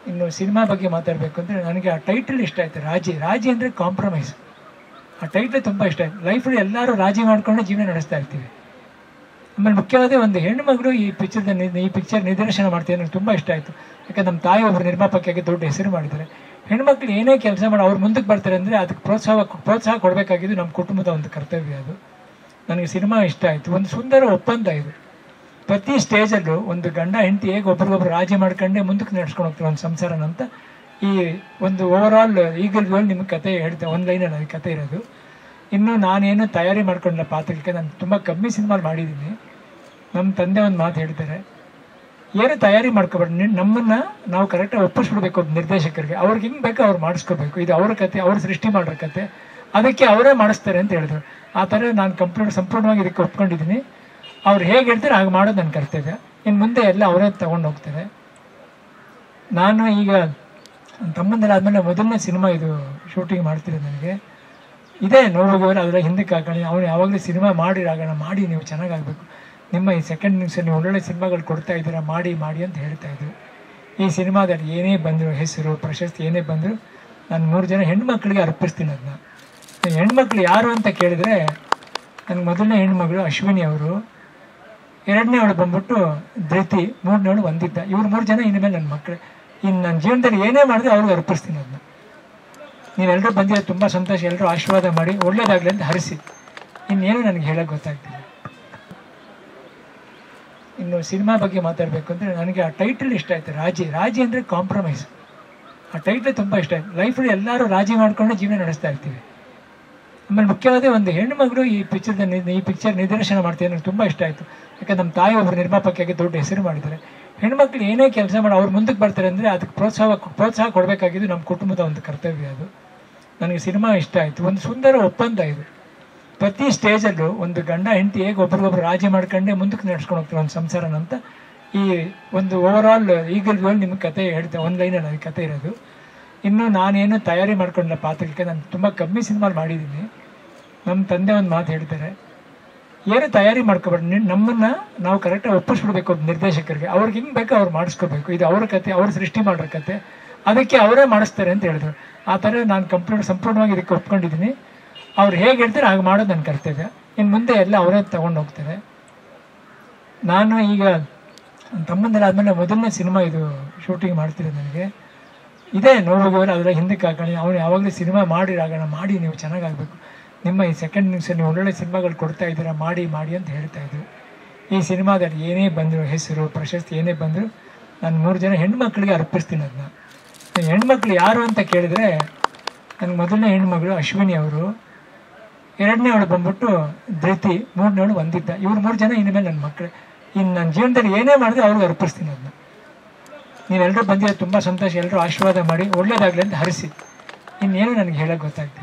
ಇನ್ನು ಸಿನಿಮಾ ಬಗ್ಗೆ ಮಾತಾಡಬೇಕು ಅಂದರೆ ನನಗೆ ಆ ಟೈಟಲ್ ಇಷ್ಟ ಆಯಿತು, ರಾಜಿ. ರಾಜಿ ಅಂದರೆ ಕಾಂಪ್ರಮೈಸ್. ಆ ಟೈಟಲ್ ತುಂಬ ಇಷ್ಟ ಆಯಿತು. ಲೈಫಲ್ಲಿ ಎಲ್ಲರೂ ರಾಜಿ ಮಾಡಿಕೊಂಡು ಜೀವನ ನಡೆಸ್ತಾ ಇರ್ತೀವಿ. ಆಮೇಲೆ ಮುಖ್ಯವಾದ ಒಂದು ಹೆಣ್ಣು ಮಗಳು ಈ ಪಿಕ್ಚರ್ ನಿರ್ದೇಶನ ಮಾಡ್ತೀವಿ ನನಗೆ ತುಂಬ ಇಷ್ಟ ಆಯಿತು. ಯಾಕಂದ್ರೆ ನಮ್ಮ ತಾಯಿ ಒಬ್ಬರು ನಿರ್ಮಾಪಕಿಯಾಗಿ ದೊಡ್ಡ ಹೆಸರು ಮಾಡಿದ್ದಾರೆ. ಹೆಣ್ಮಕ್ಳು ಏನೇ ಕೆಲಸ ಮಾಡಿ ಅವ್ರು ಮುಂದಕ್ಕೆ ಬರ್ತಾರೆ ಅಂದರೆ ಅದಕ್ಕೆ ಪ್ರೋತ್ಸಾಹ ಕೊಡಬೇಕಾಗಿದ್ದು ನಮ್ಮ ಕುಟುಂಬದ ಒಂದು ಕರ್ತವ್ಯ. ಅದು ನನಗೆ ಸಿನಿಮಾ ಇಷ್ಟ ಆಯಿತು. ಒಂದು ಸುಂದರ ಒಪ್ಪಂದ ಇದು. ಪ್ರತಿ ಸ್ಟೇಜಲ್ಲೂ ಒಂದು ಗಂಡ ಹೆಂಡತಿ ಹೇಗೆ ಒಬ್ರಿಗೊಬ್ರು ರಾಜಿ ಮಾಡ್ಕೊಂಡೇ ಮುಂದಕ್ಕೆ ನಡೆಸ್ಕೊಂಡು ಹೋಗ್ತಾರೆ ಒಂದು ಸಂಸಾರನ ಅಂತ ಈ ಒಂದು ಓವರಾಲ್ ಈಗಲ್ಗಳು ನಿಮಗೆ ಕತೆ ಹೇಳ್ತೇವೆ. ಒಂದು ಲೈನಲ್ಲಿ ಅದು ಕತೆ ಇರೋದು. ಇನ್ನು ನಾನೇನು ತಯಾರಿ ಮಾಡ್ಕೊಂಡಿಲ್ಲ ಪಾತ್ರಕ್ಕೆ. ನಾನು ತುಂಬ ಕಮ್ಮಿ ಸಿನಿಮಾಲ್ ಮಾಡಿದ್ದೀನಿ. ನಮ್ಮ ತಂದೆ ಒಂದು ಮಾತು ಹೇಳ್ತಾರೆ, ಏನು ತಯಾರಿ ಮಾಡ್ಕೊಬೇಡಿ, ನಮ್ಮನ್ನು ನಾವು ಕರೆಕ್ಟಾಗಿ ಒಪ್ಪಿಸ್ಬಿಡ್ಬೇಕು ಒಬ್ಬ ನಿರ್ದೇಶಕರಿಗೆ. ಅವ್ರಿಗೆ ಹಿಂಗೆ ಬೇಕೋ ಅವ್ರು ಮಾಡಿಸ್ಕೋಬೇಕು. ಇದು ಅವ್ರ ಕತೆ, ಅವ್ರು ಸೃಷ್ಟಿ ಮಾಡೋ ಕತೆ, ಅದಕ್ಕೆ ಅವರೇ ಮಾಡಿಸ್ತಾರೆ ಅಂತ ಹೇಳಿದ್ರು. ಆ ಥರ ನಾನು ಸಂಪೂರ್ಣವಾಗಿ ಇದಕ್ಕೆ ಒಪ್ಕೊಂಡಿದ್ದೀನಿ. ಅವ್ರು ಹೇಗೆ ಹೇಳ್ತಾರೆ ಹಾಗೆ ಮಾಡೋದು ನನ್ನ ಕರ್ತವ್ಯ. ಇನ್ನು ಮುಂದೆ ಎಲ್ಲ ಅವರೇ ತೊಗೊಂಡು ಹೋಗ್ತಾರೆ. ನಾನು ಈಗ ತಮ್ಮಂದೆಲ್ಲ ಆದಮೇಲೆ ಮೊದಲನೇ ಸಿನಿಮಾ ಇದು ಶೂಟಿಂಗ್ ಮಾಡ್ತಿರೋದು. ನನಗೆ ಇದೇ ನೋಡೋಗೋರು ಅದರ ಹಿಂದಕ್ಕೆ ಹಾಕೋಣ. ಅವನು ಯಾವಾಗಲೂ ಸಿನಿಮಾ ಮಾಡಿರಾಗೋಣ, ಮಾಡಿ ನೀವು ಚೆನ್ನಾಗಾಗಬೇಕು, ನಿಮ್ಮ ಈ ಸೆಕೆಂಡ್ ನ್ಯೂಸಲ್ಲಿ ನೀವು ಒಳ್ಳೊಳ್ಳೆ ಸಿನಿಮಾಗಳು ಕೊಡ್ತಾ ಇದ್ದೀರಾ, ಮಾಡಿ ಅಂತ ಹೇಳ್ತಾಯಿದ್ರು. ಈ ಸಿನಿಮಾದಲ್ಲಿ ಏನೇ ಬಂದರು, ಹೆಸರು ಪ್ರಶಸ್ತಿ ಏನೇ ಬಂದರು, ನಾನು 3 ಜನ ಹೆಣ್ಮಕ್ಳಿಗೆ ಅರ್ಪಿಸ್ತೀನಿ ಅದನ್ನ. ಹೆಣ್ಮಕ್ಳು ಯಾರು ಅಂತ ಕೇಳಿದರೆ ನನಗೆ ಮೊದಲನೇ ಹೆಣ್ಮಗಳು ಅಶ್ವಿನಿ ಅವರು, 2ನೇ ಅವಳು ಬಂದ್ಬಿಟ್ಟು ಧೃತಿ, 3ನೇ ವಂದಿತ. ಇವ್ರು 3 ಜನ ಇನ್ಮೇಲೆ ನನ್ನ ಮಕ್ಕಳು. ಇನ್ನು ನನ್ನ ಜೀವನದಲ್ಲಿ ಏನೇ ಮಾಡಿದ್ರೆ ಅವ್ರಿಗೆ ಅರ್ಪಿಸ್ತೀನಿ ಅದನ್ನ. ನೀವೆಲ್ಲರೂ ಬಂದಿರೋ ತುಂಬ ಸಂತೋಷ. ಎಲ್ಲರೂ ಆಶೀರ್ವಾದ ಮಾಡಿ ಒಳ್ಳೇದಾಗಲಿ ಅಂತ ಹರಿಸಿ. ಇನ್ನೇನು ನನಗೆ ಹೇಳೋಕ್ಕೆ ಗೊತ್ತಾಗ್ತಿಲ್ಲ. ಇನ್ನು ಸಿನಿಮಾ ಬಗ್ಗೆ ಮಾತಾಡಬೇಕು ಅಂದರೆ ನನಗೆ ಆ ಟೈಟಲ್ ಇಷ್ಟ ಆಯಿತು, ರಾಜಿ. ರಾಜಿ ಅಂದರೆ ಕಾಂಪ್ರಮೈಸ್. ಆ ಟೈಟಲ್ ತುಂಬ ಇಷ್ಟ ಆಯಿತು. ಲೈಫಲ್ಲಿ ಎಲ್ಲರೂ ರಾಜಿ ಮಾಡಿಕೊಂಡು ಜೀವನ ನಡೆಸ್ತಾ ಇರ್ತೀವಿ. ಆಮೇಲೆ ಮುಖ್ಯವಾದ ಒಂದು ಹೆಣ್ಣು ಮಗಳು ಈ ಪಿಕ್ಚರ್ ನಿರ್ದೇಶನ ಮಾಡ್ತೀವಿ ನನಗೆ ತುಂಬ ಇಷ್ಟ ಆಯಿತು. ಯಾಕಂದ್ರೆ ನಮ್ಮ ತಾಯಿ ಒಬ್ಬರು ನಿರ್ಮಾಪಕಿಯಾಗಿ ದೊಡ್ಡ ಹೆಸರು ಮಾಡಿದ್ದಾರೆ. ಹೆಣ್ಮಕ್ಳು ಏನೇ ಕೆಲಸ ಮಾಡಿ ಅವ್ರು ಮುಂದಕ್ಕೆ ಬರ್ತಾರೆ ಅಂದರೆ ಅದಕ್ಕೆ ಪ್ರೋತ್ಸಾಹ ಕೊಡಬೇಕಾಗಿದ್ದು ನಮ್ಮ ಕುಟುಂಬದ ಒಂದು ಕರ್ತವ್ಯ. ಅದು ನನಗೆ ಸಿನಿಮಾ ಇಷ್ಟ ಆಯಿತು. ಒಂದು ಸುಂದರ ಒಪ್ಪಂದ ಇದು. ಪ್ರತಿ ಸ್ಟೇಜಲ್ಲೂ ಒಂದು ಗಂಡ ಹೆಂಡತಿ ಹೇಗೆ ಒಬ್ರಿಗೊಬ್ರು ರಾಜಿ ಮಾಡ್ಕೊಂಡೇ ಮುಂದಕ್ಕೆ ನಡೆಸ್ಕೊಂಡು ಹೋಗ್ತಾರೆ ಒಂದು ಸಂಸಾರನ ಅಂತ ಈ ಒಂದು ಓವರಾಲ್ ಈಗಲ್ಗಳು ನಿಮಗೆ ಕತೆ ಹೇಳ್ತೇವೆ. ಒಂದು ಲೈನಲ್ಲಿ ಅದು ಕತೆ ಇರೋದು. ಇನ್ನು ನಾನೇನು ತಯಾರಿ ಮಾಡ್ಕೊಂಡಿಲ್ಲ ಪಾತ್ರಕ್ಕೆ. ನಾನು ತುಂಬ ಕಮ್ಮಿ ಸಿನಿಮಾಲ್ ಮಾಡಿದ್ದೀನಿ. ನಮ್ಮ ತಂದೆ ಒಂದು ಮಾತು ಹೇಳ್ತಾರೆ, ಏನು ತಯಾರಿ ಮಾಡ್ಕೊಬೇಡಿ, ನಮ್ಮನ್ನು ನಾವು ಕರೆಕ್ಟಾಗಿ ಒಪ್ಪಿಸ್ಬಿಡ್ಬೇಕು ಒಬ್ಬ ನಿರ್ದೇಶಕರಿಗೆ. ಅವ್ರಿಗೆ ಹಿಂಗೆ ಬೇಕೋ ಅವ್ರು ಮಾಡಿಸ್ಕೋಬೇಕು. ಇದು ಅವ್ರ ಕತೆ, ಅವ್ರು ಸೃಷ್ಟಿ ಮಾಡೋ ಕತೆ, ಅದಕ್ಕೆ ಅವರೇ ಮಾಡಿಸ್ತಾರೆ ಅಂತ ಹೇಳಿದ್ರು. ಆ ಥರ ನಾನು ಸಂಪೂರ್ಣವಾಗಿ ಇದಕ್ಕೆ ಒಪ್ಕೊಂಡಿದ್ದೀನಿ. ಅವ್ರು ಹೇಗೆ ಹೇಳ್ತಾರೆ ಹಾಗೆ ಮಾಡೋದು ನನ್ನ ಕರ್ತವ್ಯ. ಇನ್ನು ಮುಂದೆ ಎಲ್ಲ ಅವರೇ ತೊಗೊಂಡು ಹೋಗ್ತಾರೆ. ನಾನು ಈಗ ತಮ್ಮಂದೆಲ್ಲ ಆದಮೇಲೆ ಮೊದಲನೇ ಸಿನಿಮಾ ಇದು ಶೂಟಿಂಗ್ ಮಾಡ್ತಿರೋದು. ನನಗೆ ಇದೇ ನೋಡೋಗೋರು ಅದರ ಹಿಂದಕ್ಕೆ ಹಾಕೋಣ. ಅವನು ಯಾವಾಗಲೂ ಸಿನಿಮಾ ಮಾಡಿರಾಗೋಣ, ಮಾಡಿ ನೀವು ಚೆನ್ನಾಗಾಗಬೇಕು, ನಿಮ್ಮ ಈ ಸೆಕೆಂಡ್ ನ್ಯೂಸಲ್ಲಿ ನೀವು ಒಳ್ಳೊಳ್ಳೆ ಸಿನಿಮಾಗಳು ಕೊಡ್ತಾ ಇದ್ದೀರಾ, ಮಾಡಿ ಅಂತ ಹೇಳ್ತಾಯಿದ್ರು. ಈ ಸಿನಿಮಾದಲ್ಲಿ ಏನೇ ಬಂದರು, ಹೆಸರು ಪ್ರಶಸ್ತಿ ಏನೇ ಬಂದರು, ನಾನು 3 ಜನ ಹೆಣ್ಮಕ್ಳಿಗೆ ಅರ್ಪಿಸ್ತೀನಿ ಅದನ್ನ. ಹೆಣ್ಮಕ್ಳು ಯಾರು ಅಂತ ಕೇಳಿದರೆ ನನಗೆ ಮೊದಲನೇ ಹೆಣ್ಮಗಳು ಅಶ್ವಿನಿ ಅವರು, 2ನೇ ಅವಳು ಬಂದ್ಬಿಟ್ಟು ಧೃತಿ, 3ನೇ ವಂದಿತ. ಇವ್ರು 3 ಜನ ಇನ್ಮೇಲೆ ನನ್ನ ಮಕ್ಕಳು. ಇನ್ನು ನನ್ನ ಜೀವನದಲ್ಲಿ ಏನೇ ಮಾಡಿದ್ರೆ ಅವ್ರಿಗೆ ಅರ್ಪಿಸ್ತೀನಿ ಅದನ್ನ. ನೀವೆಲ್ಲರೂ ಬಂದಿರೋ ತುಂಬ ಸಂತೋಷ. ಎಲ್ಲರೂ ಆಶೀರ್ವಾದ ಮಾಡಿ ಒಳ್ಳೇದಾಗಲಿ ಅಂತ ಹರಿಸಿ. ಇನ್ನೇನು ನನಗೆ ಹೇಳೋಕ್ಕೆ ಗೊತ್ತಾಗ್ತಿಲ್ಲ.